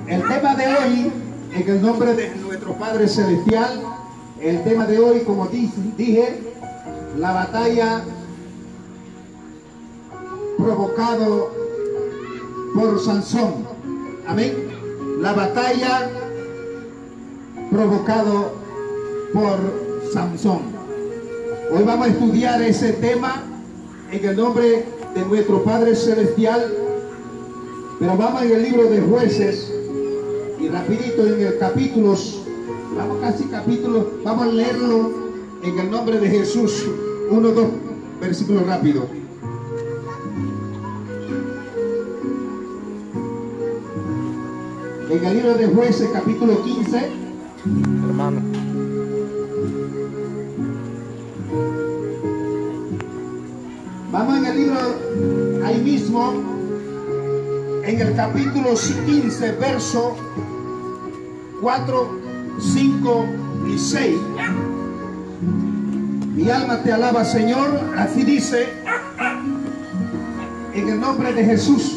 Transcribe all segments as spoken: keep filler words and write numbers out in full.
El tema de hoy, en el nombre de nuestro Padre Celestial, el tema de hoy, como dije, la batalla provocado por Sansón. Amén. La batalla provocado por Sansón. Hoy vamos a estudiar ese tema en el nombre de nuestro Padre Celestial. Pero vamos en el libro de Jueces y rapidito en el capítulo, vamos casi capítulo, vamos a leerlo en el nombre de Jesús. Uno, dos versículos rápido. En el libro de Jueces, capítulo quince. Hermano. Vamos en el libro, ahí mismo, en el capítulo quince, verso cuatro, cinco y seis. Mi alma te alaba, Señor. Así dice, en el nombre de Jesús.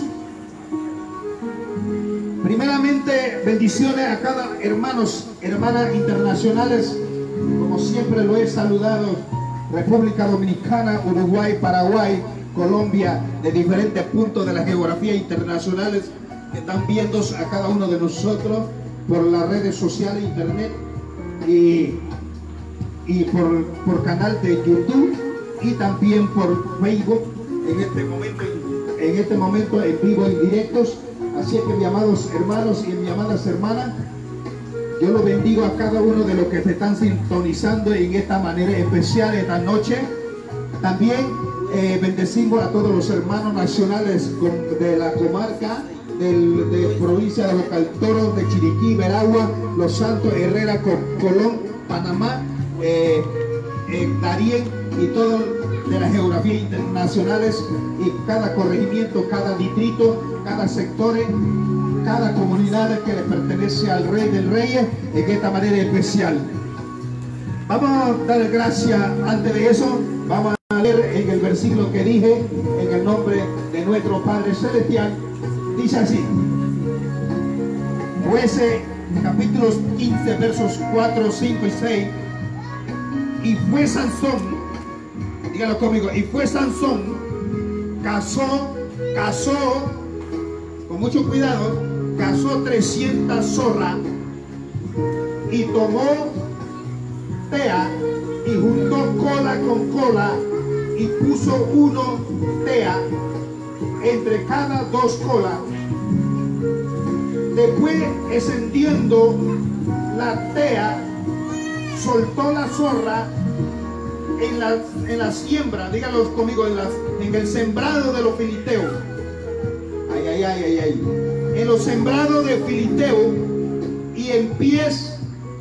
Primeramente, bendiciones a cada hermanos, hermanas internacionales. Como siempre lo he saludado, República Dominicana, Uruguay, Paraguay, Colombia, de diferentes puntos de la geografía internacionales que están viendo a cada uno de nosotros por las redes sociales, internet y, y por, por canal de YouTube y también por Facebook en este momento, en este momento en vivo y directos. Así es que, mis amados hermanos y mis amadas hermanas, yo lo bendigo a cada uno de los que se están sintonizando en esta manera especial esta noche. También eh, bendecimos a todos los hermanos nacionales de la comarca, del, de provincia de Local Toro, de Chiriquí, Veragua, Los Santos, Herrera, Colón, Panamá, eh, eh, Darién y todo de las geografías internacionales, y cada corregimiento, cada distrito, cada sector, cada comunidad que le pertenece al Rey del Reyes en esta manera especial. Vamos a dar gracias. Antes de eso, vamos a leer en el versículo que dije, en el nombre de nuestro Padre Celestial. Dice así: Jueces, capítulos quince, versos cuatro, cinco y seis. Y fue Sansón, dígalo conmigo, y fue Sansón, casó, casó, con mucho cuidado, cazó trescientas zorras y tomó tea y juntó cola con cola y puso uno tea entre cada dos colas. Después, encendiendo la tea, soltó la zorra en la, en la siembra, díganlo conmigo, en, las, en el sembrado de los filisteos. Ay, ay, ay, ay, ay. En los sembrados de Filisteo, y en pies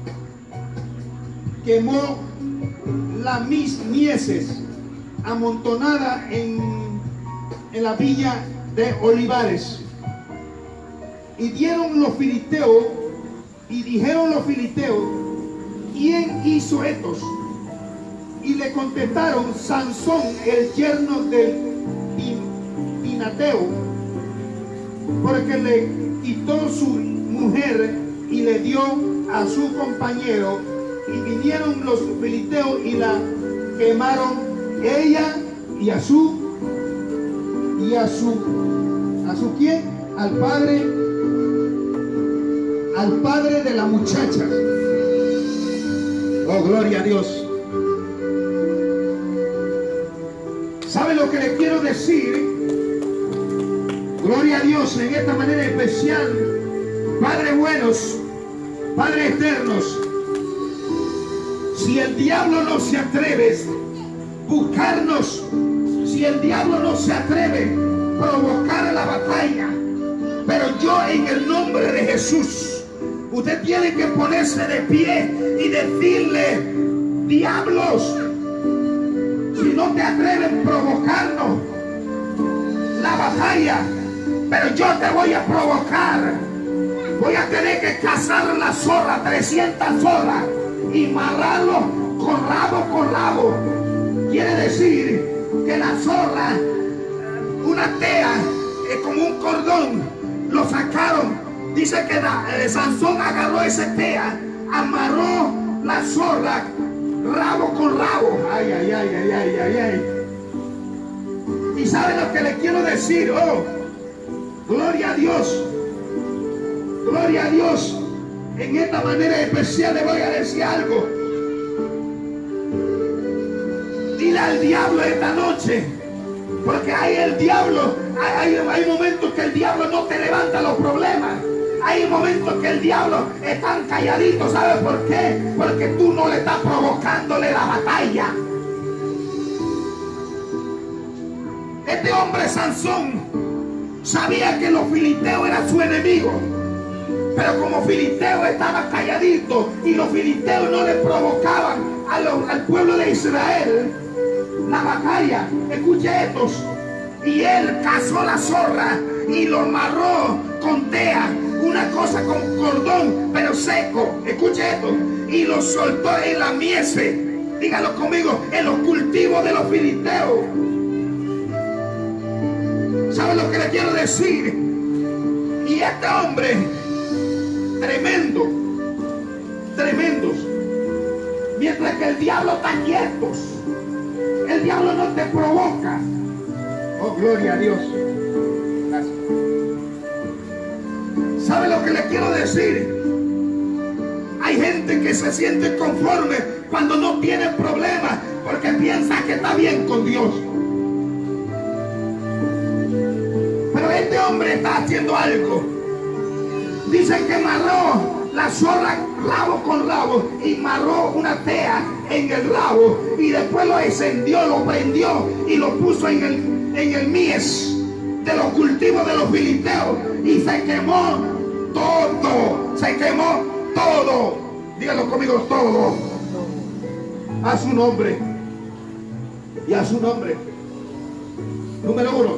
quemó las mis mieses amontonada en, en la villa de olivares. Y dieron los filisteos, y dijeron los filisteos: ¿quién hizo estos? Y le contestaron: Sansón, el yerno del Pinateo, porque le quitó su mujer y le dio a su compañero. Y vinieron los filisteos y la quemaron, ella y a su y a su a su quién, al padre al padre de la muchacha. Oh, gloria a Dios. ¿Sabe lo que le quiero decir? Gloria a Dios en esta manera especial. Padres buenos, Padres eternos, si el diablo no se atreve a buscarnos, si el diablo no se atreve a provocar la batalla, pero yo, en el nombre de Jesús, usted tiene que ponerse de pie y decirle: diablos, si no te atreves a provocarnos la batalla, pero yo te voy a provocar. Voy a tener que cazar la zorra, trescientas zorras, y amarrarlo con rabo con rabo. Quiere decir que la zorra, una tea, es como un cordón, lo sacaron Dice que eh, Sansón agarró ese tea, amarró la zorra rabo con rabo. Ay, ay, ay, ay, ay, ay, ay. Y sabe lo que le quiero decir. Oh, gloria a Dios, gloria a Dios. En esta manera especial le voy a decir algo. Dile al diablo esta noche, porque hay el diablo, hay, hay, hay momentos que el diablo no te levanta los problemas. Hay momentos que el diablo está calladito. ¿Sabes por qué? Porque tú no le estás provocándole la batalla. Este hombre Sansón sabía que los filisteos eran su enemigo, pero como filisteo estaba calladito y los filisteos no le provocaban a lo, al pueblo de Israel la batalla. Escuche estos. Y él cazó la zorra y lo amarró con tea, una cosa con cordón pero seco. Escuche esto. Y lo soltó en la miese. Dígalo conmigo, en los cultivos de los filisteos. ¿Sabe lo que le quiero decir? Y este hombre, tremendo, tremendos. Mientras que el diablo está quieto, el diablo no te provoca. Oh, gloria a Dios. Gracias. ¿Sabe lo que le quiero decir? Hay gente que se siente conforme cuando no tiene problemas porque piensa que está bien con Dios. Pero este hombre está haciendo algo. Dice que amarró la zorra rabo con rabo y amarró una tea en el rabo y después lo encendió, lo prendió y lo puso en el, en el mies de los cultivos de los filisteos y se quemó todo, se quemó todo. Díganlo conmigo, todo. A su nombre y a su nombre. Número uno,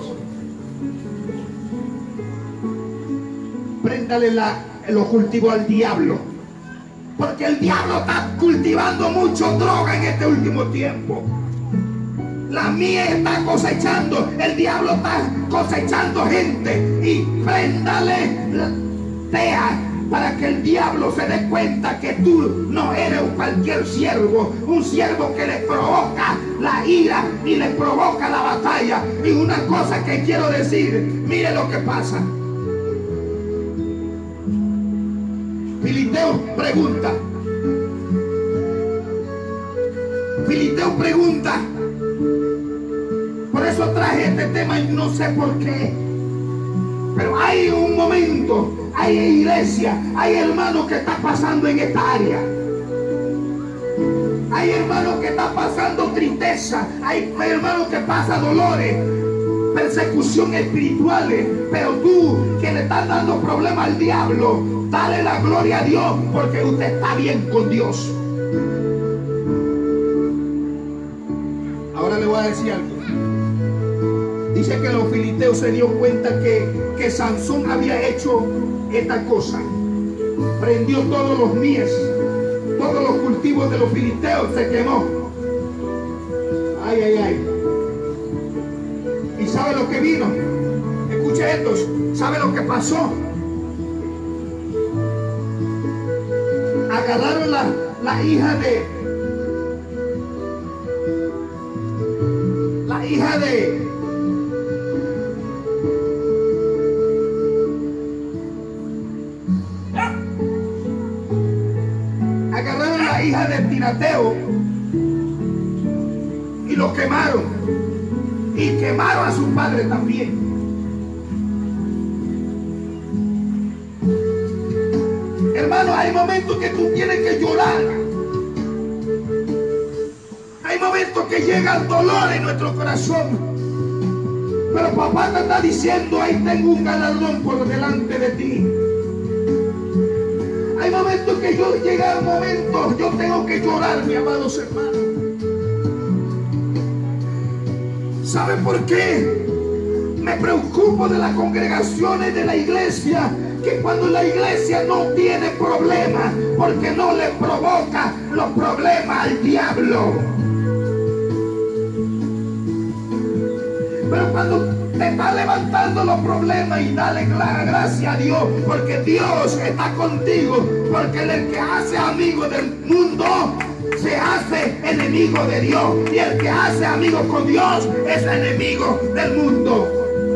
préndale la, los cultivos al diablo, porque el diablo está cultivando mucho droga en este último tiempo. La mía está cosechando, el diablo está cosechando gente, y préndale la tea para que el diablo se dé cuenta que tú no eres cualquier siervo, un siervo que le provoca la ira y le provoca la batalla. Y una cosa que quiero decir, mire lo que pasa. Filisteo pregunta. Filisteo pregunta. Por eso traje este tema y no sé por qué. Pero hay un momento, hay iglesia, hay hermanos que están pasando en esta área. Hay hermanos que están pasando tristeza. Hay hermanos que pasan dolores, persecución espirituales. Pero tú que le estás dando problemas al diablo, dale la gloria a Dios porque usted está bien con Dios. Ahora le voy a decir algo. Dice que los filisteos se dio cuenta que, que Sansón había hecho esta cosa. Prendió todos los mies, todos los cultivos de los filisteos, se quemó. Ay, ay, ay. ¿Y sabe lo que vino? Escuche esto. ¿Sabe lo que pasó? Agarraron la, la hija de la hija de agarraron la hija de Tinateo y lo quemaron, y quemaron a su padre también. Hermano, hay momentos que tú tienes que llorar. Hay momentos que llega el dolor en nuestro corazón. Pero papá te está diciendo, ahí tengo un galardón por delante de ti. Hay momentos que yo llega el momento, yo tengo que llorar, mi amados hermanos. ¿Sabe por qué? Me preocupo de las congregaciones de la iglesia, que cuando la iglesia no tiene problemas, porque no le provoca los problemas al diablo. Pero cuando te está levantando los problemas, y dale gracias a Dios, porque Dios está contigo, porque el que hace amigo del mundo se hace enemigo de Dios, y el que hace amigo con Dios es enemigo del mundo.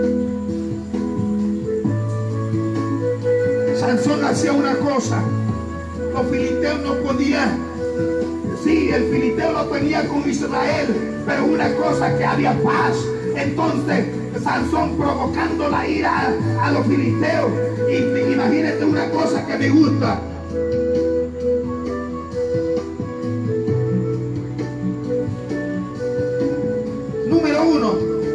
Sansón hacía una cosa, los filisteos no podían. Sí, el filisteo lo tenía con Israel, pero una cosa, que había paz. Entonces Sansón, provocando la ira a, a los filisteos. Y imagínate una cosa que me gusta. Número uno,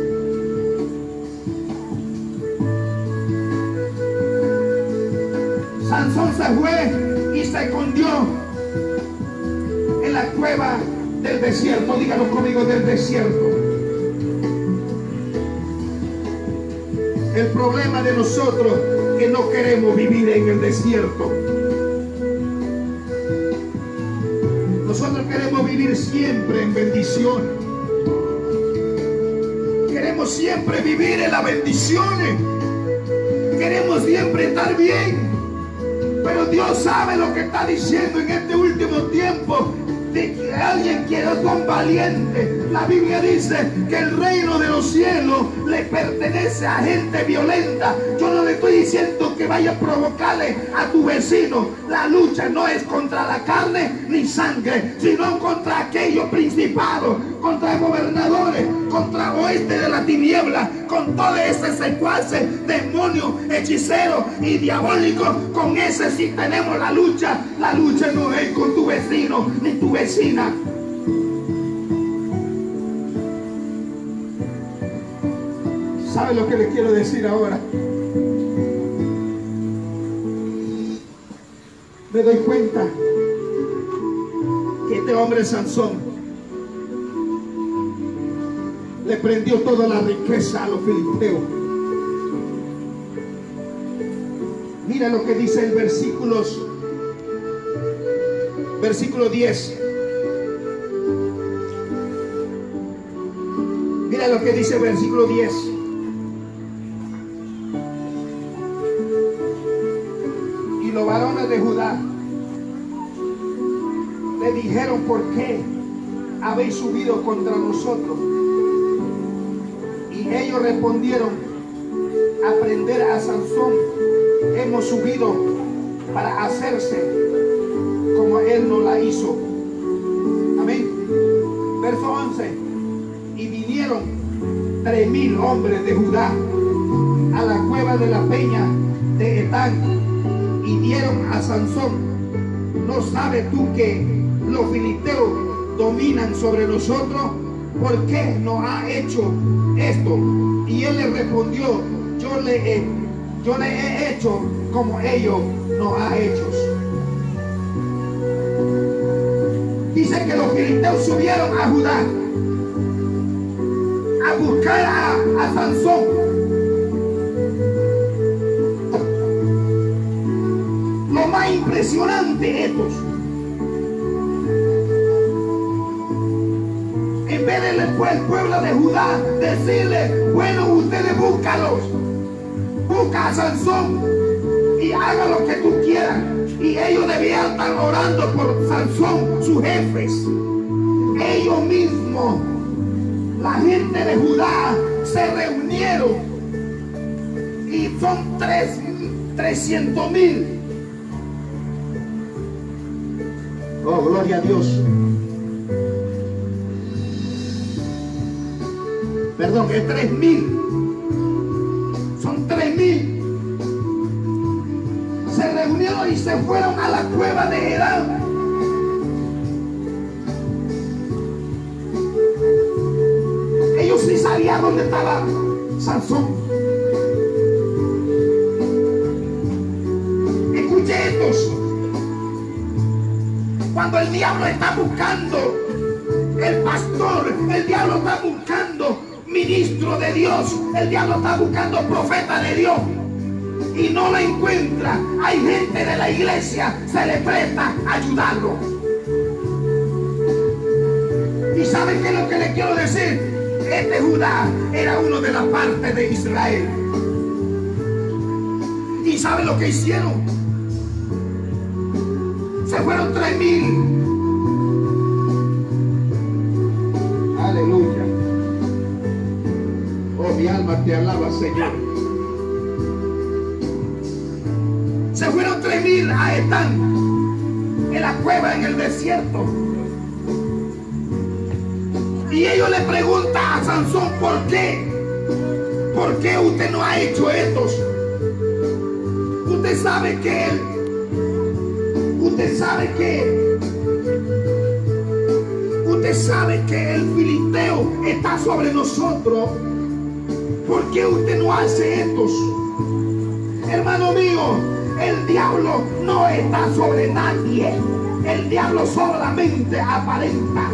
Sansón se fue y se escondió en la cueva del desierto. Díganlo conmigo, del desierto. El problema de nosotros es que no queremos vivir en el desierto. Nosotros queremos vivir siempre en bendición. Queremos siempre vivir en las bendiciones. Queremos siempre estar bien. Pero Dios sabe lo que está diciendo en este último tiempo, de que alguien quiere ser valiente. La Biblia dice que el reino de los cielos le pertenece a gente violenta. Yo no le estoy diciendo que vaya a provocarle a tu vecino. La lucha no es contra la carne ni sangre, sino contra aquellos principados, contra gobernadores, contra oeste de la tiniebla, con todo ese secuace, demonio, hechicero y diabólico. Con ese sí tenemos la lucha. La lucha no es con tu vecino ni tu vecina. ¿Sabe lo que le quiero decir ahora? Me doy cuenta que este hombre Sansón le prendió toda la riqueza a los filisteos. Mira lo que dice el versículo versículo diez. Mira lo que dice el versículo diez. Y los varones de Judá le dijeron: ¿por qué habéis subido contra nosotros? Y ellos respondieron: a prender a Sansón hemos subido para hacerse como él nos la hizo. Amén. Verso once. Y vinieron tres mil hombres de Judá a la cueva de la peña de Etán y dieron a Sansón: ¿no sabes tú que los filisteos dominan sobre nosotros? ¿Por qué nos ha hecho esto? Y él le respondió: yo le he, yo le he hecho como ellos nos ha hecho. Dice que los filisteos subieron a Judá a buscar a, a Sansón. Lo más impresionante, estos, en vez de después el pueblo de Judá decirle: bueno, ustedes búscalos, busca a Sansón y haga lo que tú quieras. Y ellos debían estar orando por Sansón, sus jefes. Ellos mismos, la gente de Judá, se reunieron y son tres, trescientos mil. Oh, gloria a Dios. Perdón, es tres mil. Son tres mil. Se reunieron y se fueron a la cueva de Edán. Ellos sí sabían dónde estaba Sansón. Escuche estos. Cuando el diablo está buscando el pastor, el diablo está buscando ministro de Dios, el diablo está buscando profeta de Dios y no lo encuentra, hay gente de la iglesia, se le presta a ayudarlo. ¿Y saben qué es lo que le quiero decir? Este Judá era uno de la parte de Israel. ¿Y sabe lo que hicieron? Se fueron tres mil. Aleluya. Oh, mi alma te alaba, Señor. Se fueron tres mil a Etán, en la cueva, en el desierto. Y ellos le preguntan a Sansón, ¿por qué? ¿Por qué usted no ha hecho esto? Usted sabe que él, usted sabe que, usted sabe que el filisteo está sobre nosotros. ¿Por qué usted no hace esto? Hermano mío, el diablo no está sobre nadie. El diablo solamente aparenta.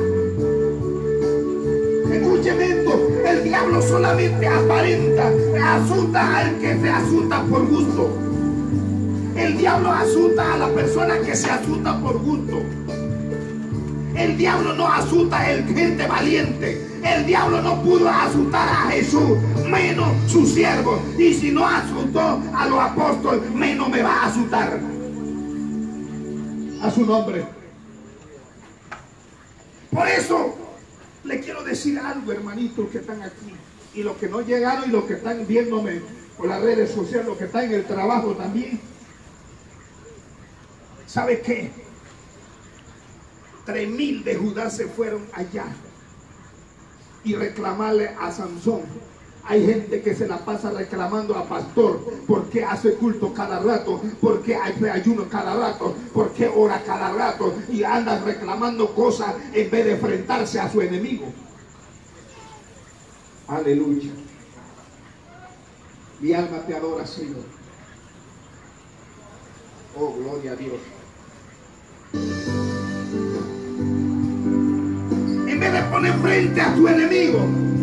Escúcheme esto, el diablo solamente aparenta, asusta al que se asusta por gusto. El diablo asusta a la persona que se asusta por gusto. El diablo no asusta a gente valiente. El diablo no pudo asustar a Jesús, menos su siervo. Y si no asustó a los apóstoles, menos me va a asustar. A su nombre. Por eso le quiero decir algo, hermanitos que están aquí, y los que no llegaron y los que están viéndome por las redes sociales, los que están en el trabajo también. ¿Sabe qué? Tres mil de Judá se fueron allá y reclamarle a Sansón. Hay gente que se la pasa reclamando a pastor, porque hace culto cada rato, porque hay ayuno cada rato, porque ora cada rato, y anda reclamando cosas en vez de enfrentarse a su enemigo. Aleluya. Mi alma te adora, Señor. Oh, gloria a Dios. En vez de poner frente a tu enemigo,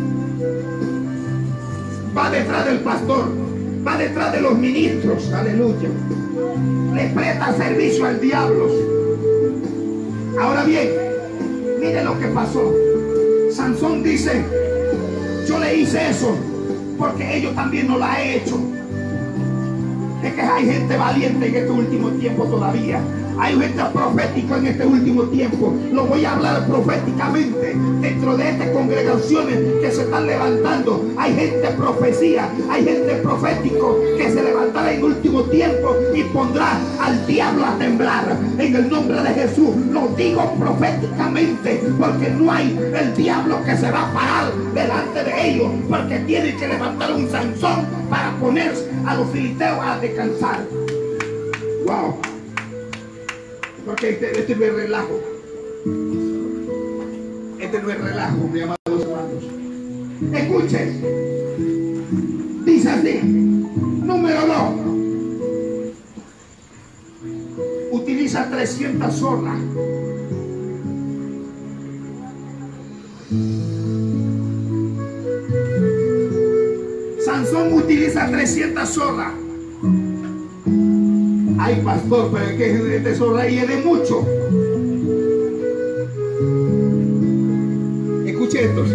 va detrás del pastor, va detrás de los ministros. Aleluya. Le presta servicio al diablo. Ahora bien, mire lo que pasó. Sansón dice, yo le hice eso porque ellos también no la han hecho. Es que hay gente valiente en este último tiempo todavía. Hay gente profética en este último tiempo. Lo voy a hablar proféticamente. Dentro de estas congregaciones que se están levantando, hay gente profecía, hay gente profético que se levantará en último tiempo y pondrá al diablo a temblar. En el nombre de Jesús lo digo proféticamente, porque no hay el diablo que se va a parar delante de ellos, porque tiene que levantar un Sansón para poner a los filisteos a descansar. Wow. Porque este, este no es relajo. Este no es relajo, mis amados hermanos. Escuchen. Dice así. Número dos. Utiliza trescientas zorras. Sansón utiliza trescientas zorras. Ay, pastor, pero es que este zorra y es de mucho. Escuche esto.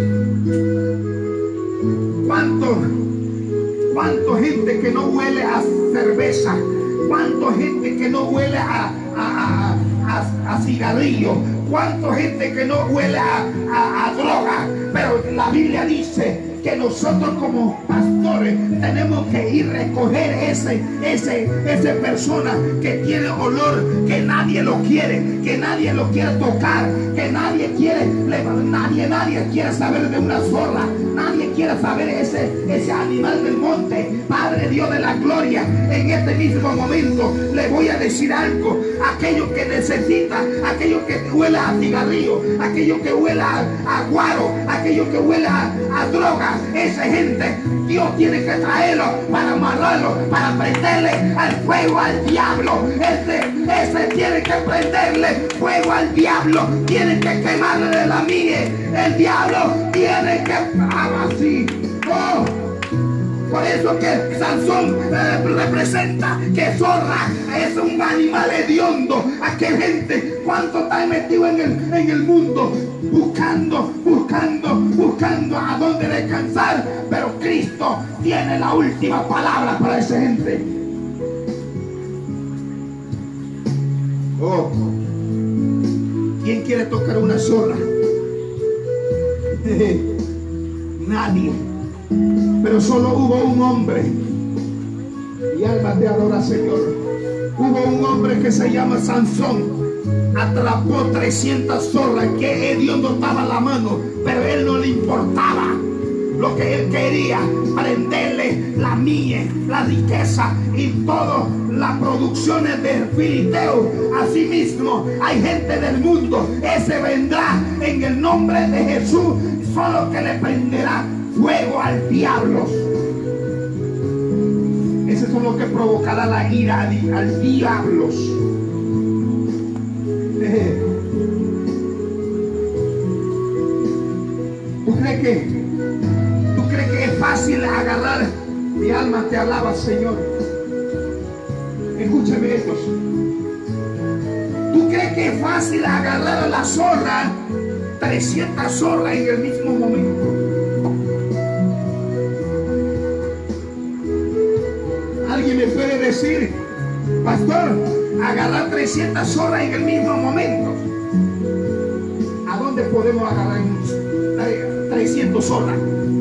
¿Cuánto, cuánto gente que no huele a cerveza? ¿Cuánto gente que no huele a, a, a, a cigarrillo? ¿Cuánto gente que no huele a, a, a droga? Pero la Biblia dice que nosotros como pastores tenemos que ir a recoger ese, ese, esa persona que tiene olor, que nadie lo quiere, que nadie lo quiere tocar, que nadie quiere, nadie, nadie quiere saber de una zorra, nadie quiere saber ese, ese animal del monte. Padre Dios de la gloria, en este mismo momento le voy a decir algo. Aquello que necesita, aquello que huele a cigarrillo, aquello que huele a, a guaro, aquello que huele a, a droga, esa gente Dios tiene que traerlo para amarrarlo, para prenderle al fuego al diablo. Ese, ese tiene que prenderle fuego al diablo, tiene que quemarle de la mía. El diablo tiene que haga así. Oh. Por eso que Sansón eh, representa que zorra es un animal hediondo. Aquel gente, ¿cuánto está metido en el, en el mundo? Buscando, buscando, buscando a dónde descansar. Pero Cristo tiene la última palabra para esa gente. Oh, ¿quién quiere tocar una zorra? Nadie. Pero solo hubo un hombre. Mi alma te adora, Señor. Hubo un hombre que se llama Sansón. Atrapó trescientas zorras. Que hediondo estaba la mano, pero él no le importaba. Lo que él quería, prenderle la mies, la riqueza y todas las producciones del filisteo. Asimismo, hay gente del mundo, ese vendrá en el nombre de Jesús, solo que le prenderá fuego al diablo. Ese es lo que provocará la ira al, al diablo. Eh. ¿Tú crees que tú crees que es fácil agarrar? Mi alma te alaba, Señor. Escúchame esto. ¿Tú crees que es fácil agarrar a la zorra, trescientas zorras en el mismo momento? Alguien me puede decir, pastor, agarrar trescientas zorras en el mismo momento. ¿A dónde podemos agarrar trescientas zorras?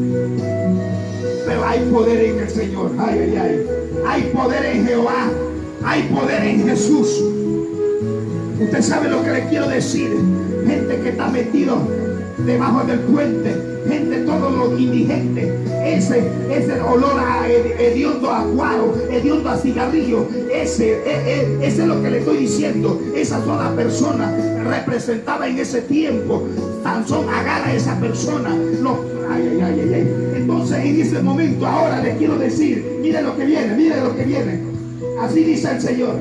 Pero hay poder en el Señor. Ay, ay, ay. Hay poder en Jehová. Hay poder en Jesús. Usted sabe lo que le quiero decir. Gente que está metido debajo del puente, gente, todos los indigentes, ese, ese olor a hediondo a guaro, hediondo a cigarrillo, ese, ese, ese es lo que le estoy diciendo. Esa sola persona representaba en ese tiempo. Sansón agarra a esa persona. Lo, ay, ay, ay, ay, ay. Entonces en ese momento ahora le quiero decir, mire lo que viene, mire lo que viene. Así dice el Señor.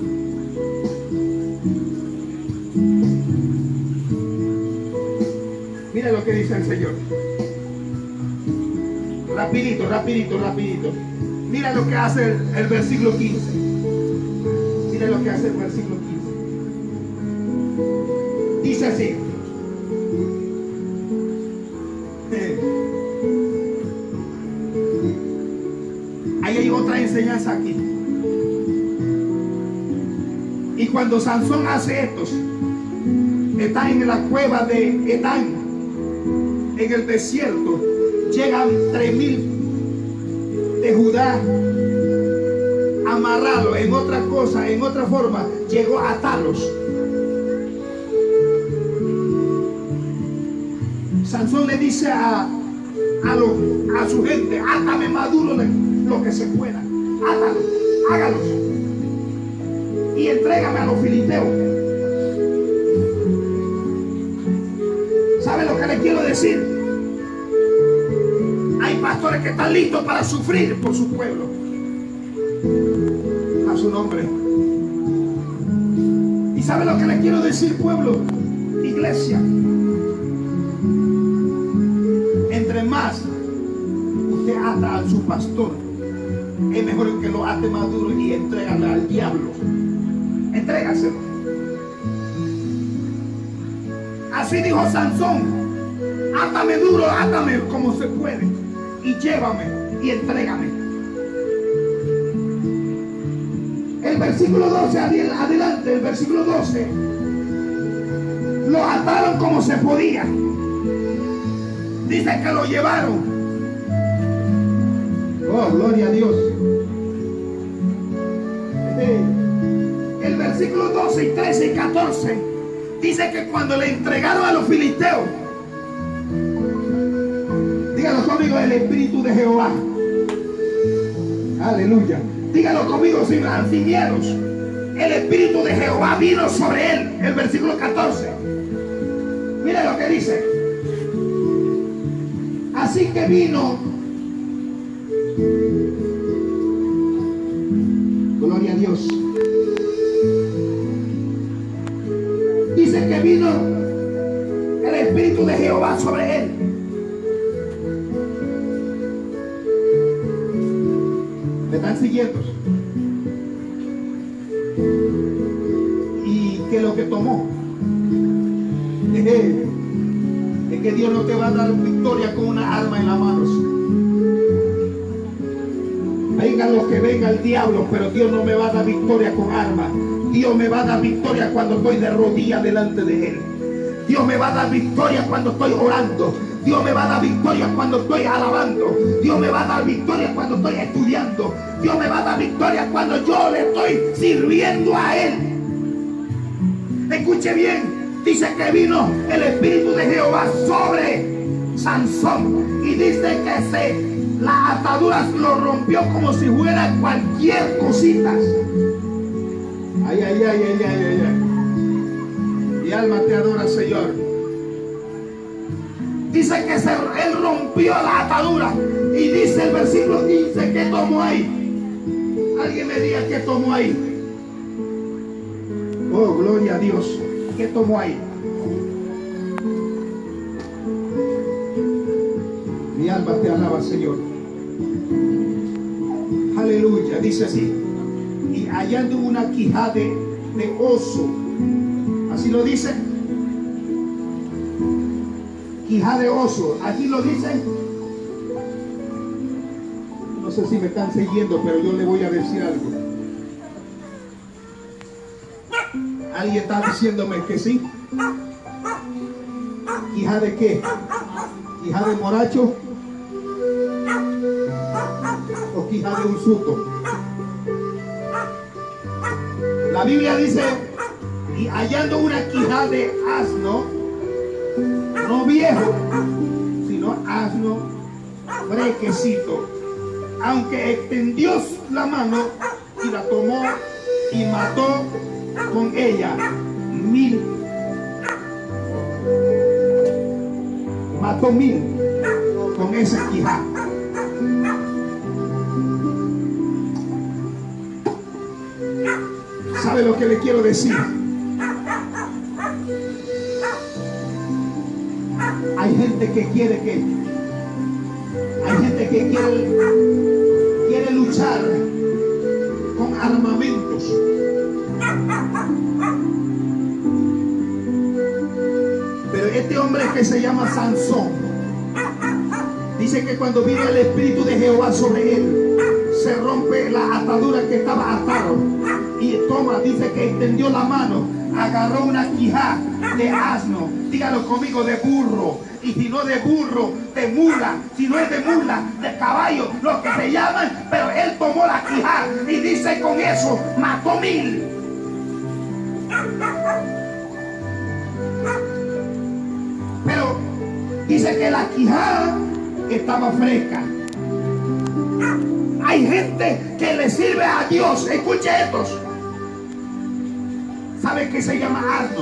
Mira lo que dice el Señor. Rapidito, rapidito, rapidito. Mira lo que hace el, el versículo quince. Mira lo que hace el versículo quince. Dice así. Ahí hay otra enseñanza aquí. Y cuando Sansón hace esto, está en la cueva de Etán, en el desierto, llegan tres mil de Judá, amarrarlo. En otra cosa, en otra forma, llegó a atarlos. Sansón le dice a, a, lo, a su gente, átame más duro lo que se pueda, átalos, hágalos y entrégame a los filisteos. ¿Sabe lo que le quiero decir? Hay pastores que están listos para sufrir por su pueblo. A su nombre. ¿Y sabe lo que le quiero decir, pueblo? Iglesia. Entre más usted ata a su pastor, es mejor que lo ate más duro y entrégale al diablo. Entrégaselo. Así dijo Sansón, átame duro, átame como se puede y llévame y entrégame. El versículo doce, adelante, el versículo doce, lo ataron como se podía. Dice que lo llevaron. Oh, gloria a Dios. El versículo doce y trece y catorce dice que cuando le entregaron a los filisteos, dígalo conmigo, el Espíritu de Jehová. Aleluya. Dígalo conmigo sin, sin miedos. El Espíritu de Jehová vino sobre él. El versículo catorce. Mire lo que dice. Así que vino. Gloria a Dios. Dice que vino el Espíritu de Jehová sobre él. ¿Me están siguiendo? ¿Qué es lo que tomó? Es que Dios no te va a dar victoria con una arma en las manos. Venga lo que venga el diablo, pero Dios no me va a dar victoria con armas. Dios me va a dar victoria cuando estoy de rodillas delante de Él. Dios me va a dar victoria cuando estoy orando. Dios me va a dar victoria cuando estoy alabando. Dios me va a dar victoria cuando estoy estudiando. Dios me va a dar victoria cuando yo le estoy sirviendo a Él. Escuche bien. Dice que vino el Espíritu de Jehová sobre Sansón. Y dice que se, las ataduras lo rompió como si fuera cualquier cosita. Ay, ay, ay, ay, ay, ay, ay. Mi alma te adora, Señor. Dice que se, él rompió la atadura. Y dice el versículo quince, ¿qué tomó ahí? Alguien me diga qué tomó ahí. Oh, gloria a Dios. ¿Qué tomó ahí? Mi alma te alaba, Señor. Aleluya. Dice así. Y hallando una quijada de, de oso. Así lo dice. Quijada de oso. Aquí lo dice. No sé si me están siguiendo, pero yo le voy a decir algo. ¿Alguien está diciéndome que sí? ¿Quijada de qué? ¿Quijada de moracho? ¿O quijada de un suto? La Biblia dice, y hallando una quijada de asno, no viejo, sino asno fresquecito, aunque extendió la mano y la tomó y mató con ella mil, mató mil con esa quijada. ¿Sabe lo que le quiero decir? Hay gente que quiere que hay gente que quiere quiere luchar con armamentos. Pero este hombre que se llama Sansón, dice que cuando viene el Espíritu de Jehová sobre él, se rompe la atadura que estaba atado y toma, dice que extendió la mano, agarró una quijada de asno, dígalo conmigo, de burro, y si no de burro, de mula, si no es de mula, de caballo, lo que se llaman, pero él tomó la quijada y dice con eso mató mil. Pero dice que la quijada estaba fresca. Hay gente que le sirve a Dios. Escuche estos. ¿Sabe qué se llama asno?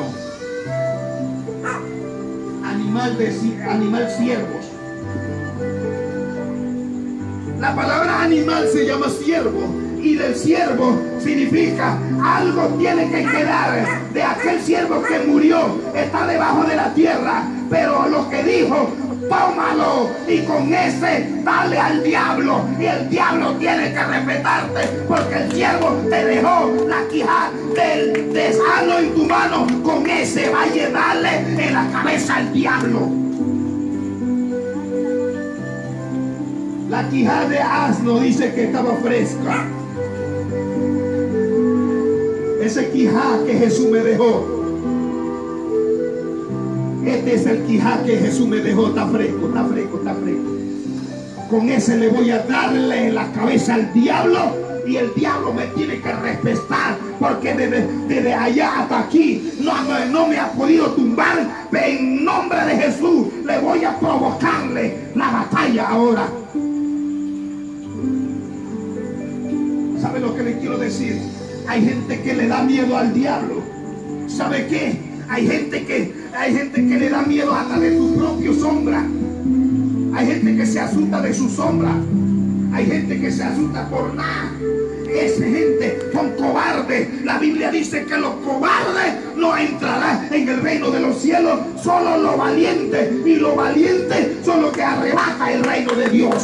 Animal de animal siervos. La palabra animal se llama siervo. Y del siervo significa algo tiene que quedar de aquel siervo que murió, está debajo de la tierra, pero lo que dijo, tómalo y con ese dale al diablo, y el diablo tiene que respetarte porque el siervo te dejó la quijada del desano en tu mano, con ese vaya, dale en la cabeza al diablo. La quijada de asno dice que estaba fresca. Ese quijá que Jesús me dejó, este es el quijá que Jesús me dejó, está fresco, está fresco, está fresco. Con ese le voy a darle en la cabeza al diablo y el diablo me tiene que respetar porque desde, desde allá hasta aquí no, no, no me ha podido tumbar. En nombre de Jesús le voy a provocarle la batalla ahora. ¿Sabe lo que le quiero decir? Hay gente que le da miedo al diablo. ¿Sabe qué? Hay gente que, hay gente que le da miedo hasta de su propia sombra. Hay gente que se asusta de su sombra. Hay gente que se asusta por nada. Esa gente son cobardes. La Biblia dice que los cobardes no entrarán en el reino de los cielos. Solo los valientes. Y los valientes son los que arrebatan el reino de Dios.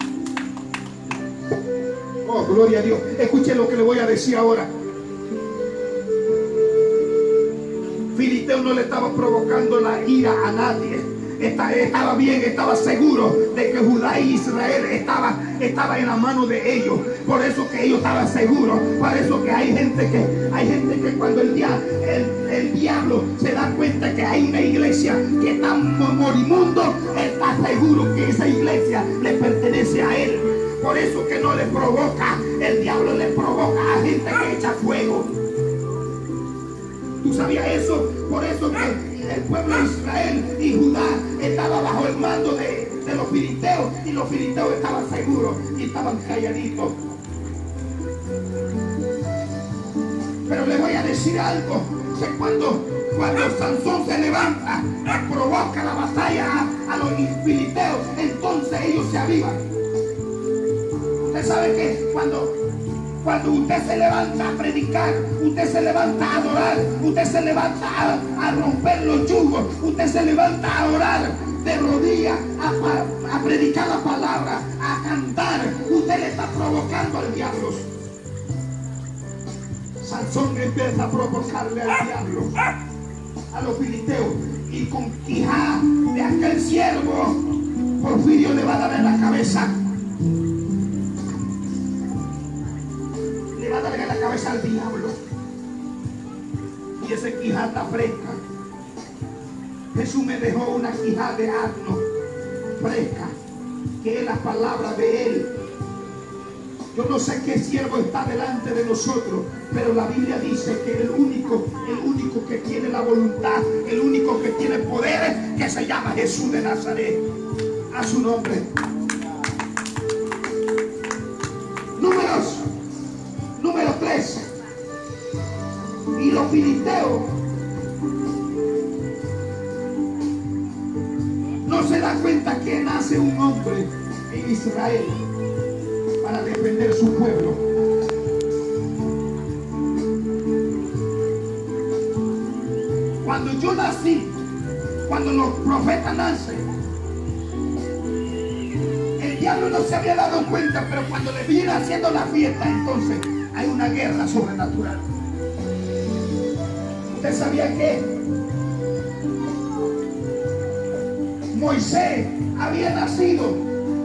Gloria a Dios. Escuche lo que le voy a decir ahora. Filisteo no le estaba provocando la ira a nadie. Estaba bien, estaba seguro de que Judá y Israel estaba, estaba en la mano de ellos. Por eso que ellos estaban seguros. Por eso que hay gente que hay gente que cuando el, dia, el, el diablo se da cuenta que hay una iglesia que está morimundo, está seguro que esa iglesia le pertenece a él. Por eso que no le provoca, el diablo le provoca a gente que echa fuego. ¿Tú sabías eso? Por eso que el pueblo de Israel y Judá estaba bajo el mando de, de los filisteos, y los filisteos estaban seguros y estaban calladitos. Pero le voy a decir algo, que cuando, cuando Sansón se levanta y provoca la batalla a, a los filisteos, entonces ellos se avivan. Usted sabe que cuando Cuando usted se levanta a predicar, usted se levanta a adorar, usted se levanta a, a romper los yugos, usted se levanta a orar de rodillas, a, a predicar la palabra, a cantar, usted le está provocando al diablo. Sansón empieza a provocarle al diablo, a los filisteos, y con quijada de aquel siervo, Porfirio le va a dar en la cabeza. Le va a dar en la cabeza al diablo. Y ese quijada está fresca. Jesús me dejó una quijada de asno fresca, que es la palabra de él. Yo no sé qué siervo está delante de nosotros, pero la Biblia dice que el único, el único que tiene la voluntad, el único que tiene poderes, que se llama Jesús de Nazaret. A su nombre. Números, número tres. Y los filisteos no se dan cuenta que nace un hombre en Israel para defender su pueblo. Cuando yo nací, cuando los profetas nacen, el diablo no se había dado cuenta, pero cuando le viene haciendo la fiesta, entonces hay una guerra sobrenatural. ¿Usted sabía que Moisés había nacido?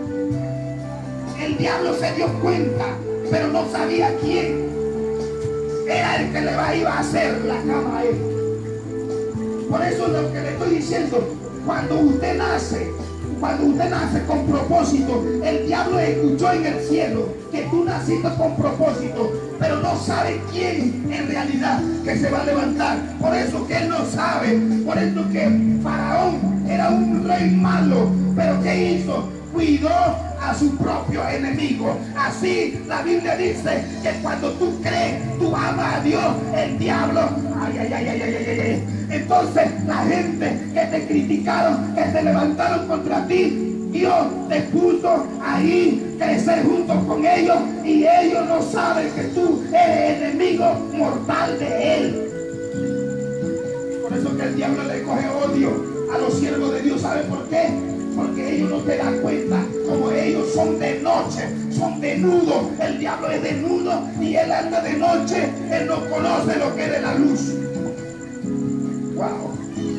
El diablo se dio cuenta, pero no sabía quién era el que le iba a hacer la cama a él. Por eso es lo que le estoy diciendo. Cuando usted nace, cuando usted nace con propósito, el diablo escuchó en el cielo que tú naciste con propósito, pero no sabe quién en realidad que se va a levantar. Por eso que él no sabe. Por eso que Faraón era un rey malo, pero ¿qué hizo? Cuidó a su propio enemigo. Así la Biblia dice que cuando tú crees, tú amas a Dios, el diablo, ay, ay, ay, ay, ay, ay, ay. Entonces la gente que te criticaron, que se levantaron contra ti, Dios te puso ahí crecer junto con ellos, y ellos no saben que tú eres enemigo mortal de él. Por eso que el diablo le coge odio a los siervos de Dios. ¿Sabe por qué? Porque ellos no te dan cuenta. Como ellos son de noche, son desnudos. El diablo es desnudo y él anda de noche. Él no conoce lo que es de la luz. Wow.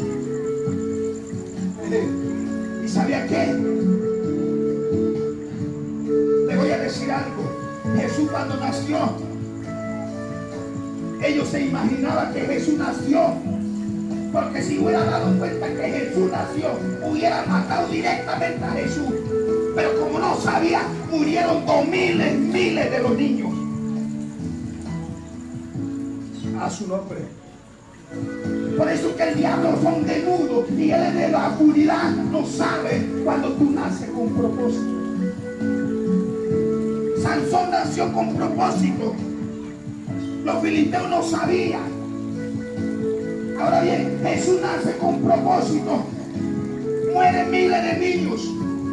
¿Y sabía qué? Le voy a decir algo. Jesús cuando nació, ellos se imaginaban que Jesús nació, porque si hubiera dado cuenta que Jesús nació, hubiera matado directamente a Jesús. Pero como no sabía, murieron dos miles, miles de los niños. A su nombre. Por eso que el diablo son desnudos, y él de la oscuridad no sabe cuando tú naces con propósito. Sansón nació con propósito. Los filisteos no sabían. Ahora bien, Jesús nace con propósito. Mueren miles de niños,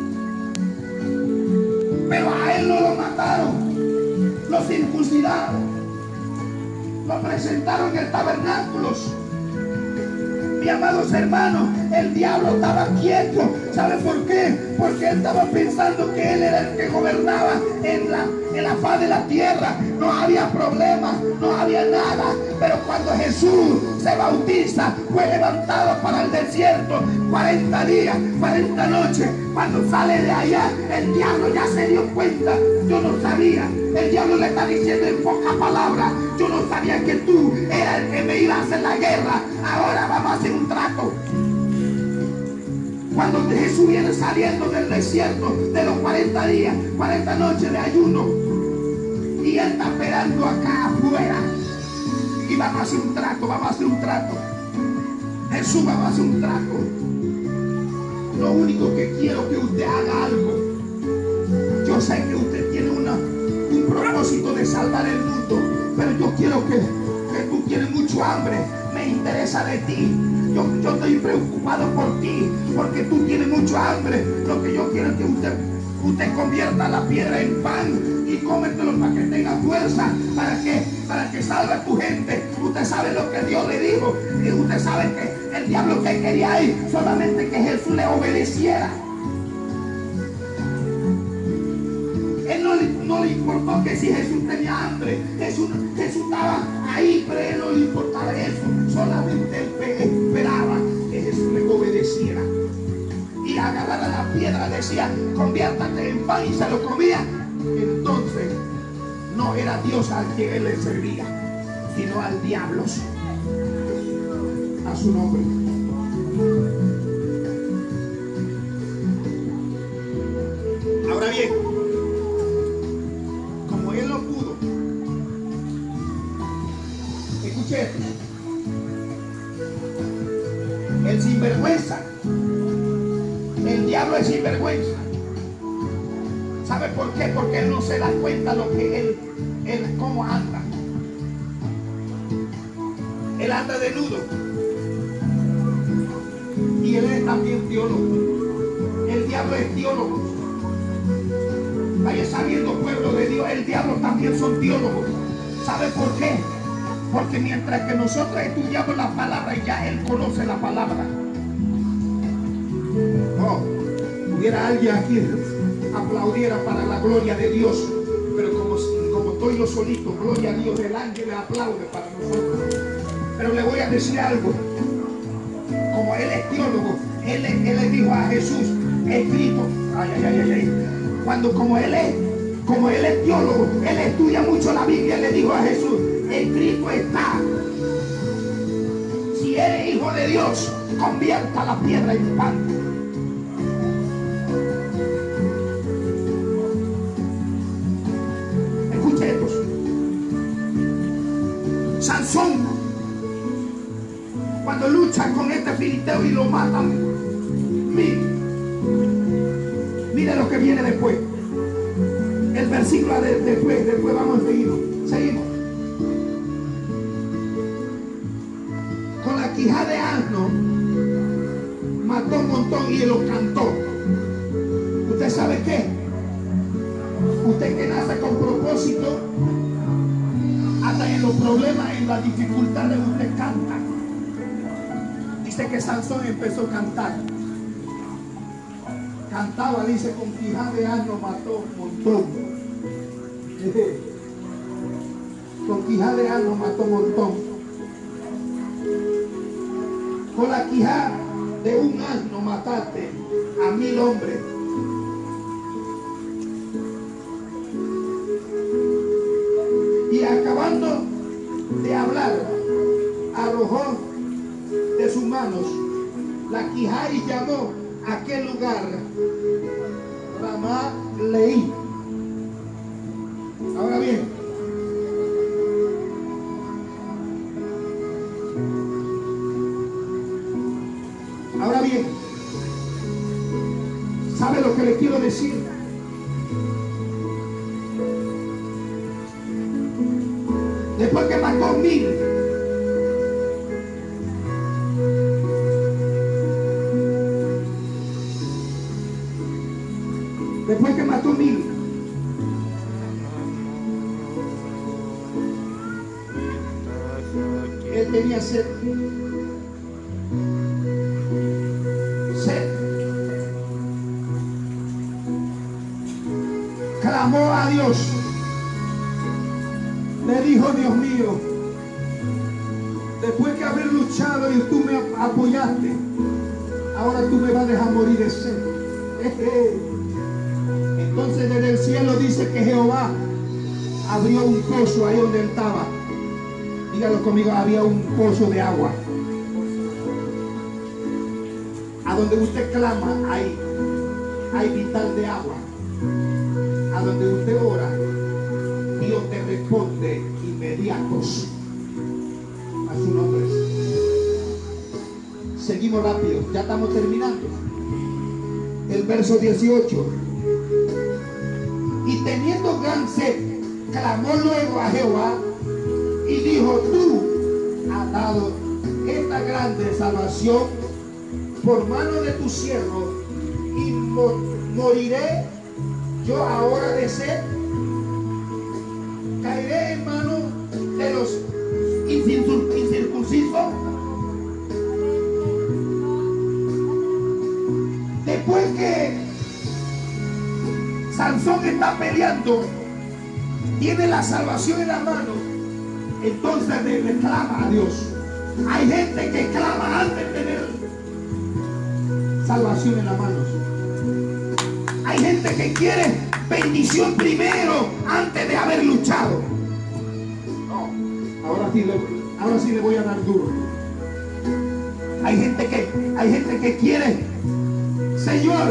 pero a él no lo mataron, lo circuncidaron, lo presentaron en el tabernáculo. Mi amados hermanos, el diablo estaba quieto ¿Sabe por qué? Porque él estaba pensando que él era el que gobernaba en la, en la faz de la tierra. No había problemas, no había nada. Pero cuando Jesús se bautiza, fue levantado para el desierto cuarenta días, cuarenta noches. Cuando sale de allá, el diablo ya se dio cuenta. Yo no sabía. El diablo le está diciendo en pocas palabras: yo no sabía que tú eras el que me iba a hacer la guerra. Ahora vamos a hacer un trato. Cuando Jesús viene saliendo del desierto de los cuarenta días, cuarenta noches de ayuno, y él está esperando acá afuera, y vamos a hacer un trato, vamos a hacer un trato. Jesús, vamos a hacer un trato. Lo único que quiero que usted haga algo. Yo sé que usted tiene una, un propósito de salvar el mundo, pero yo quiero que, que tú tienes mucho hambre. Me interesa de ti. Yo, yo estoy preocupado por ti, porque tú tienes mucho hambre. Lo que yo quiero es que usted, usted convierta la piedra en pan y cómetelo para que tenga fuerza, para que, para que salve a tu gente. Usted sabe lo que Dios le dijo, y usted sabe que el diablo que quería ir solamente que Jesús le obedeciera. Él no le, no le importó que si Jesús tenía hambre, Jesús, Jesús estaba ahí, pero él no le importaba eso. Solamente él esperaba que Jesús le obedeciera. Y agarrara la piedra, decía: conviértate en pan, y se lo comía. Entonces no era Dios al que él le servía, sino al diablo. A su nombre. Ahora bien, como él no pudo, escuche esto: el sinvergüenza, el diablo es sinvergüenza. ¿Sabe por qué? Porque él no se da cuenta lo que él, él cómo anda. Él anda desnudo. Y él es también teólogo. El diablo es teólogo. Vaya sabiendo, pueblo de Dios, el diablo también son teólogos. ¿Sabe por qué? Porque mientras que nosotros estudiamos la palabra, ya él conoce la palabra. Oh, hubiera alguien aquí aplaudiera para la gloria de Dios, pero como, como estoy yo solito, gloria a Dios, el ángel aplaude para nosotros. Pero le voy a decir algo: como él es teólogo, él, él le dijo a Jesús, escrito, ay, ay, ay, ay, cuando como él es, como él es teólogo, él estudia mucho la Biblia, le dijo a Jesús, escrito está: si eres hijo de Dios, convierta la piedra en pan. Sansón, cuando lucha con este filisteo y lo matan, mire, mire lo que viene después. El versículo de, después, después vamos a seguir. Seguimos. Con la quijada de asno mató un montón y lo cantó. ¿Usted sabe qué? Usted que nace con propósito, hasta en los problemas, en las dificultades, usted canta. Dice que Sansón empezó a cantar. Cantaba, dice, con quijada de asno mató un montón. Con quijada de asno mató un montón. Con la quijada de un asno mataste a mil hombres. Y acabando de hablar, arrojó de sus manos la quijada y llamó a aquel lugar Ramá Leí. Ahora bien, ahora bien, ¿sabe lo que le quiero decir? Después que mató mil, después que mató mil, él tenía sed. Sed. mío, después que haber luchado y tú me apoyaste, ahora tú me vas a dejar morir de sed. Entonces desde el cielo dice que Jehová abrió un pozo ahí donde él estaba. Dígalo conmigo, había un pozo de agua. A donde usted clama, hay, hay vital de agua. A donde usted ora, Dios te responde inmediatos. A su nombre. Seguimos rápido, ya estamos terminando. El verso dieciocho. Y teniendo gran sed, clamó luego a Jehová y dijo: tú has dado esta grande salvación por mano de tu siervo, y moriré yo ahora de sed. Caeré en mano de los incircuncisos. Después que Sansón está peleando, tiene la salvación en la mano, entonces le reclama a Dios. Hay gente que clama antes de tener salvación en las manos. Hay gente que quiere bendición primero antes de haber luchado. No, ahora sí le, ahora sí le voy a dar duro. Hay gente que, hay gente que quiere, Señor,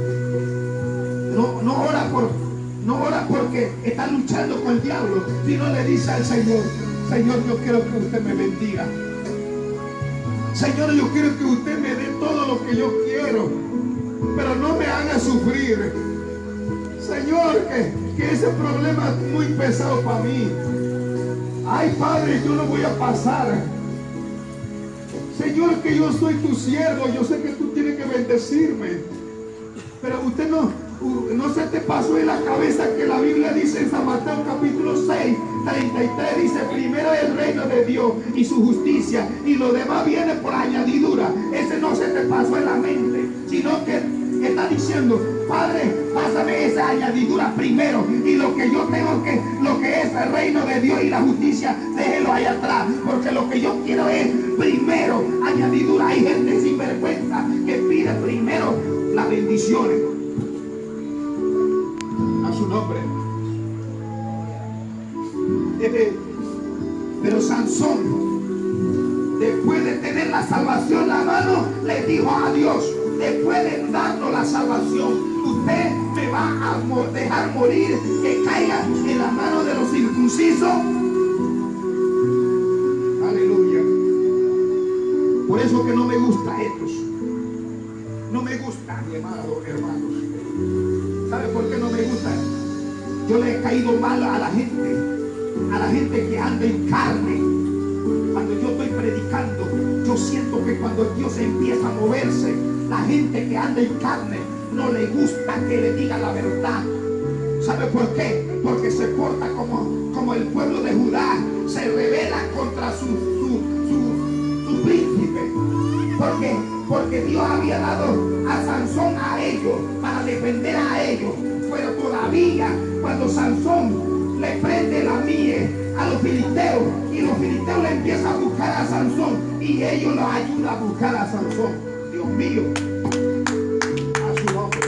no, no ora por, no ora porque está luchando con el diablo, sino le dice al Señor: Señor, yo quiero que usted me bendiga. Señor, yo quiero que usted me dé todo lo que yo quiero, pero no me haga sufrir. Señor, que, que ese problema es muy pesado para mí. Ay, Padre, yo lo voy a pasar. Señor, que yo soy tu siervo, yo sé que tú tienes que bendecirme, pero usted no, no se te pasó en la cabeza que la Biblia dice en San Mateo capítulo seis, treinta y tres, dice: primero el reino de Dios y su justicia, y lo demás viene por añadidura. Ese no se te pasó en la mente, sino que está diciendo: Padre, pásame esa añadidura primero, y lo que yo tengo que, lo que es el reino de Dios y la justicia, déjelo ahí atrás, porque lo que yo quiero es primero añadidura. Hay gente sin vergüenza que pide primero las bendiciones. A su nombre. Pero Sansón, después de tener la salvación en la mano, le dijo a Dios: después de darnos la salvación, usted me va a dejar morir, que caiga en la mano de los circuncisos. Aleluya. Por eso que no me gusta estos. No me gusta, mi amado, hermanos. ¿Sabe por qué no me gusta? Yo le he caído mal a la gente, a la gente que anda en carne. Cuando yo estoy predicando, yo siento que cuando Dios empieza a moverse, la gente que anda en carne no le gusta que le diga la verdad. ¿Sabe por qué? Porque se porta como, como el pueblo de Judá, se rebela contra su, su, su, su príncipe. ¿Por qué? Porque Dios había dado a Sansón a ellos para defender a ellos. Pero todavía cuando Sansón le prende la mie a los filisteos, y los filisteos le empiezan a buscar a Sansón, y ellos los ayudan a buscar a Sansón. Dios mío, a su nombre.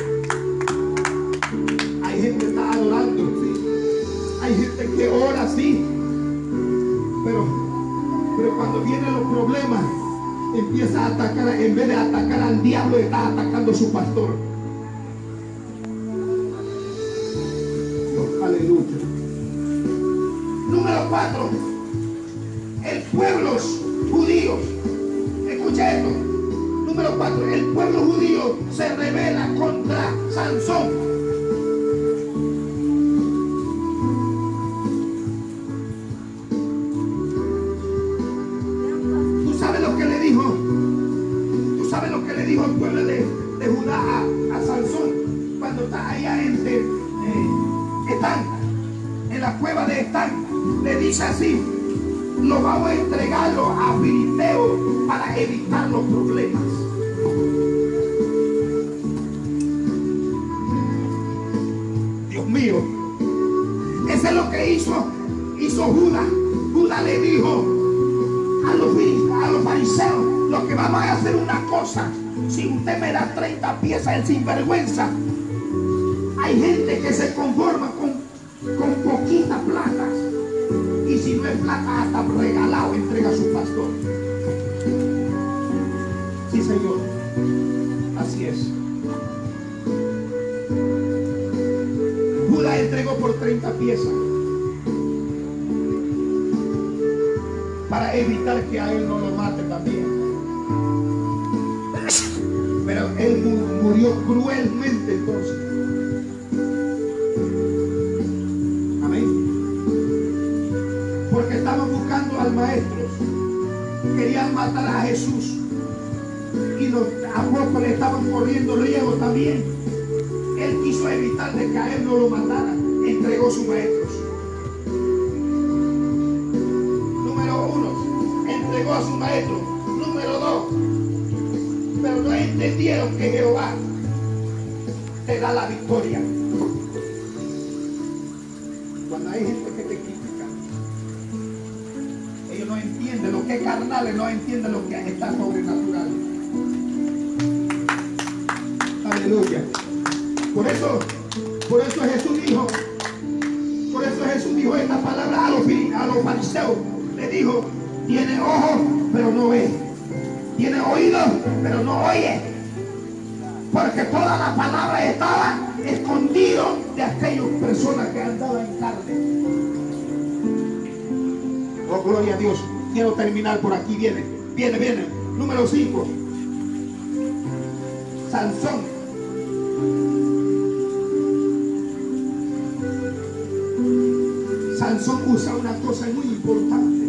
Hay gente que está adorando, sí. Hay gente que ora, sí, pero, pero cuando vienen los problemas, empieza a atacar, en vez de atacar al diablo, está atacando a su pastor. Dios, aleluya. Número cuatro, el pueblo judío. Escucha esto. Número cuatro, el pueblo judío se rebela contra Sansón. ¿Tú sabes lo que le dijo? ¿Tú sabes lo que le dijo el pueblo de, de Judá a, a Sansón cuando está allá en eh, Etán, en la cueva de Etán? Le dice así: lo vamos a entregarlo a filisteos para evitar los problemas. Dios mío, eso es lo que hizo hizo Judá. Judas le dijo a los, a los fariseos: lo que vamos a hacer una cosa, si usted me da treinta piezas, el sinvergüenza. Hay gente que se conforma con, con poquita plata, y si no es plata, hasta regalado entrega a su pastor. Sí, Señor, así es. Judas entregó por treinta piezas para evitar que a él no lo mate también. Pero él murió cruelmente entonces. Amén. Porque estaban buscando al maestro, querían matar a Jesús, y los apóstoles estaban corriendo riesgo también. Él quiso evitar de que a él no lo mataran, entregó sus maestros. Número uno, entregó a su maestro. Número dos, pero no entendieron que Jehová te da la victoria. Cuando hay gente que te critica, ellos no entienden lo que es carnal, no entienden lo que está sobrenatural. Aleluya. Por eso, por eso Jesús dijo, por eso Jesús dijo esta palabra a los, a los fariseos. Le dijo: tiene ojos, pero no ve. Tiene oídos, pero no oye. Porque toda la palabra estaba escondido de aquellas personas que andaban en carne. Oh, gloria a Dios. Quiero terminar por aquí. Viene, viene, viene. Número cinco. Sansón. Sansón usa una cosa muy importante.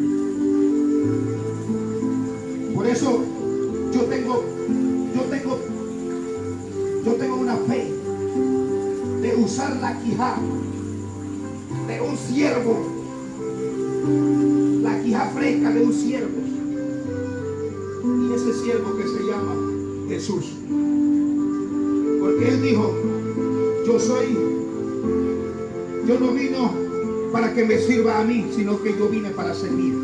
Por eso yo tengo, yo tengo, yo tengo una fe de usar la quijá de un siervo, la quijá fresca de un siervo, y ese siervo que se llama Jesús. Porque él dijo: yo soy, yo no vino para que me sirva a mí, sino que yo vine para servir.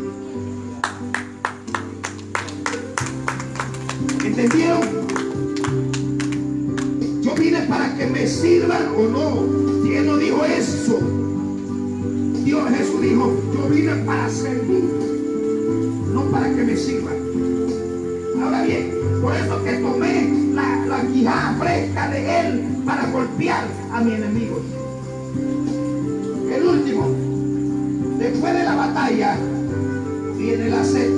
¿Entendieron? Yo vine para que me sirvan o no. Si él no dijo eso, Dios, Jesús dijo: yo vine para servir, no para que me sirvan. Ahora bien, por eso que tomé la, la quijada fresca de él para golpear a mis enemigos. El último, después de la batalla viene la sed.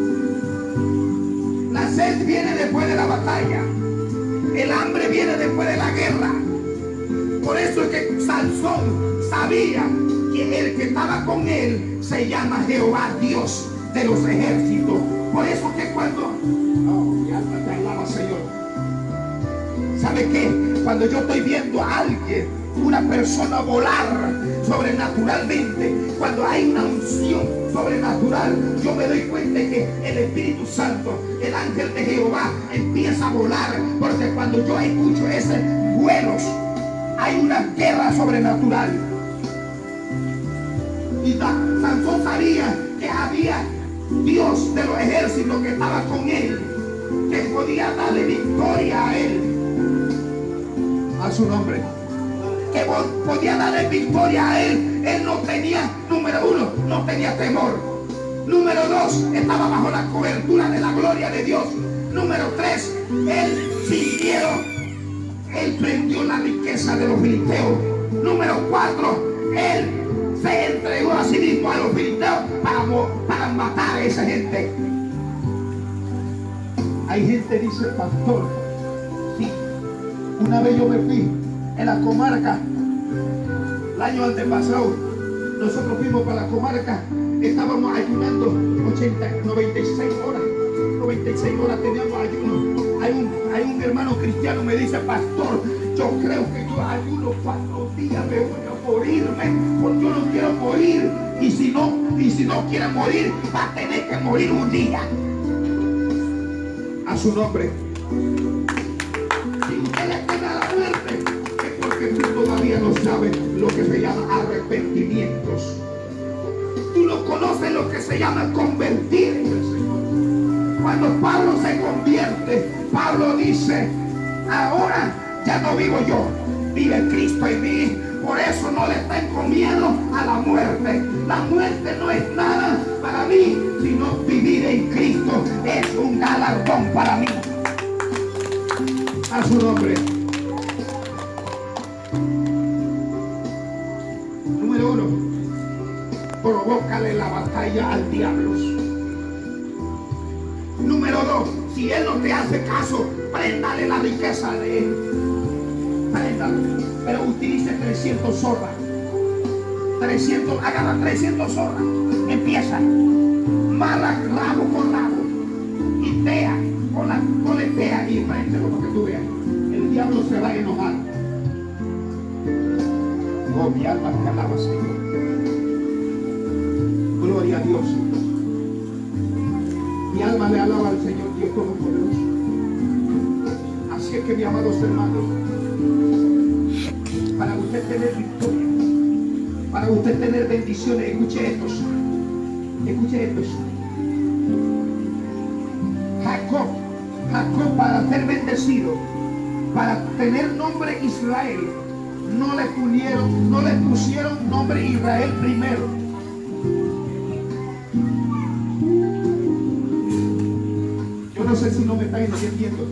La sed viene después de la batalla. El hambre viene después de la guerra. Por eso es que Sansón sabía que el que estaba con él se llama Jehová, Dios de los ejércitos. Por eso que cuando... Oh, ya te hablaba, Señor. ¿Sabe qué? Cuando yo estoy viendo a alguien, una persona volar sobrenaturalmente, cuando hay una unción sobrenatural, yo me doy cuenta que el Espíritu Santo, el ángel de Jehová, empieza a volar. Porque cuando yo escucho esos vuelos, hay una guerra sobrenatural. Y Sansón sabía que había Dios de los ejércitos que estaba con él, que podía darle victoria a él, a su nombre, que podía darle victoria a él. Él no tenía, número uno, no tenía temor. Número dos, estaba bajo la cobertura de la gloria de Dios. Número tres, él sin miedo, él prendió la riqueza de los filisteos. Número cuatro, él se entregó a sí mismo a los filisteos para, para matar a esa gente. Hay gente que dice: pastor, sí, una vez yo me fui en la comarca, el año antepasado, nosotros fuimos para la comarca, estábamos ayunando ochenta, noventa y seis horas, noventa y seis horas teníamos ayuno. Hay un, hay un hermano cristiano me dice: pastor, yo creo que yo ayuno cuatro días, me voy a morirme, porque yo no quiero morir, y si no, y si no quiere morir, va a tener que morir un día. A su nombre. Si usted le pega la muerte, es porque usted todavía no sabe lo que se llama arrepentimientos. Tú no conoces lo que se llama convertir en el Señor. Cuando Pablo se convierte, Pablo dice: ahora ya no vivo yo, vive Cristo en mí. Por eso no le tengo miedo a la muerte. La muerte no es nada para mí, sino vivir en Cristo es un galardón para mí. A su nombre. Número uno, provócale la batalla al diablo. Número dos, si él no te hace caso, préndale la riqueza de él. Préndale. Pero utilice trescientas zorras. trescientos, agarra trescientas zorras. Empieza. Mala rabo con rabo. Y tea. Con la coletea y prende como que tú veas. El diablo se va a enojar. Oh, mi alma te alaba, Señor. Gloria a Dios. Mi alma le alaba al Señor Dios Todopoderoso. Así es que, mis amados hermanos, para usted tener victoria, para usted tener bendiciones, escuche esto, escuche esto. Jacob, Jacob para ser bendecido, para tener nombre Israel, no le pusieron, no le pusieron nombre Israel primero. Yo no sé si no me está entendiendo.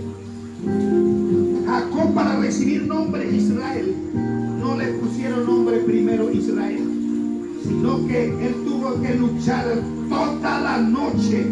Jacob para recibir nombre Israel, no le pusieron nombre primero Israel, sino que él tuvo que luchar toda la noche.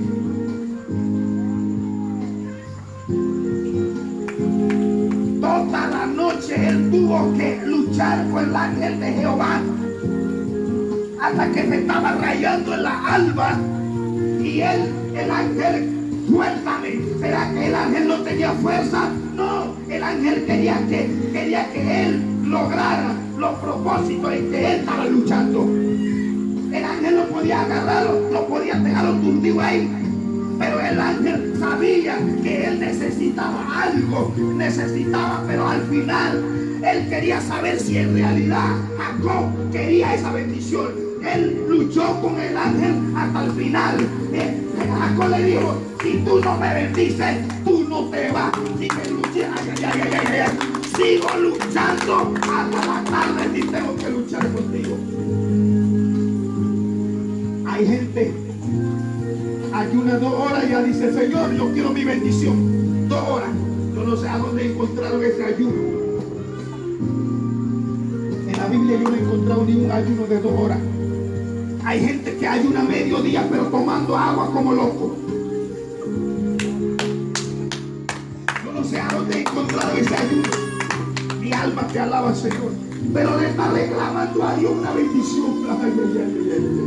Toda la noche él tuvo que luchar con el ángel de Jehová hasta que se estaba rayando en la alba y él, el ángel, suéltame. ¿Será que el ángel no tenía fuerza? No, el ángel quería que, quería que él lograra los propósitos en que él estaba luchando. El ángel no podía agarrarlo, no podía dejarlo tundido ahí. Pero el ángel sabía que él necesitaba algo, necesitaba, pero al final él quería saber si en realidad Jacob quería esa bendición. Él luchó con el ángel hasta el final. Eh, Jacob le dijo: si tú no me bendices, tú no te vas. Sigue luchando, ay, ay, ay, ay, ay. Sigo luchando hasta la tarde y tengo que luchar contigo. Hay gente ayuna dos horas y ya dice: Señor, yo quiero mi bendición. Dos horas. Yo no sé a dónde encontraron ese ayuno. En la Biblia yo no he encontrado ni un ayuno de dos horas. Hay gente que ayuna medio día, pero tomando agua como loco. Yo no sé a dónde he encontrado ese ayuno. Mi alma te alaba, Señor. Pero le está reclamando a Dios una bendición. Ay, ay, ay, ay, ay.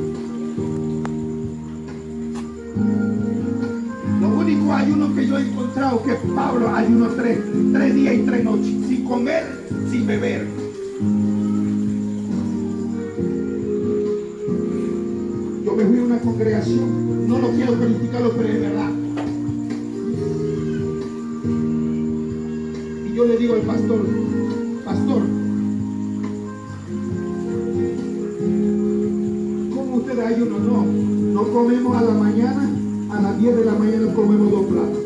Lo único ayuno que yo he encontrado que Pablo ayunó tres, tres días y tres noches, sin comer, sin beber. Yo me fui a una congregación, no lo quiero criticarlo, pero es verdad. Y yo le digo al pastor: pastor, ¿cómo ustedes ayunan? No, no comemos a la mañana. A las diez de la mañana comemos dos platos.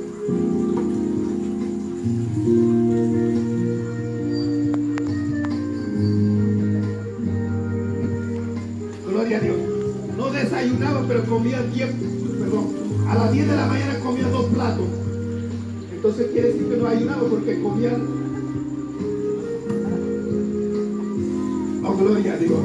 Gloria a Dios. No desayunaba, pero comía diez, perdón, a las diez de la mañana comía dos platos. Entonces quiere decir que no ayunaba porque comía. Oh, gloria a Dios.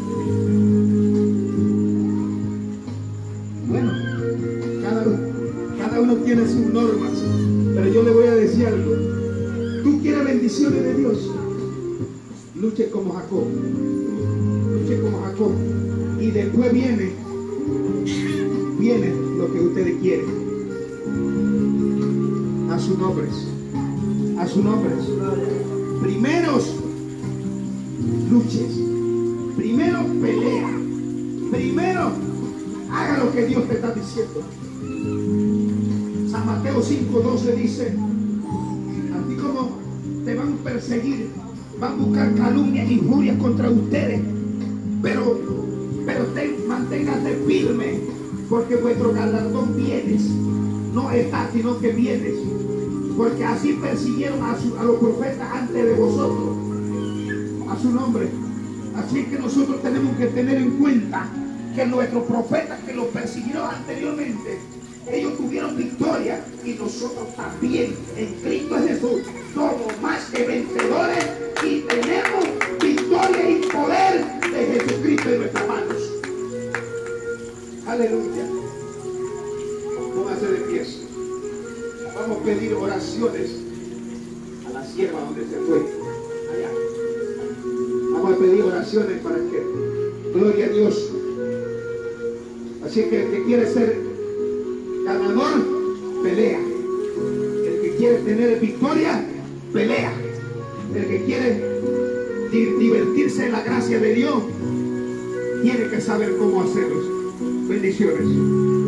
Bueno, cada, cada uno tiene sus normas, pero yo le voy a decir algo. Tú quieres bendiciones de Dios, luche como Jacob, luche como Jacob, y después viene, viene lo que ustedes quieren. A sus nombres, a sus nombres. Primeros luches, primero pelea, primero haga lo que Dios te está diciendo. San Mateo cinco doce dice: así como te van a perseguir, van a buscar calumnias, injurias contra ustedes, pero, pero ten, mantén porque vuestro galardón vienes, no está, sino que vienes, porque así persiguieron a, su, a los profetas antes de vosotros, a su nombre. Así que nosotros tenemos que tener en cuenta que nuestros profetas que los persiguieron anteriormente, ellos tuvieron victoria, y nosotros también en Cristo Jesús somos más que vencedores y tenemos victoria y poder de Jesucristo en nuestras manos. Aleluya. Póngase de pies. Vamos a pedir oraciones a la sierva donde se fue, allá. Vamos a pedir oraciones para que, gloria a Dios. Así que el que quiere ser ganador, pelea. El que quiere tener victoria, pelea. El que quiere divertirse en la gracia de Dios, tiene que saber cómo hacerlo. Bendiciones.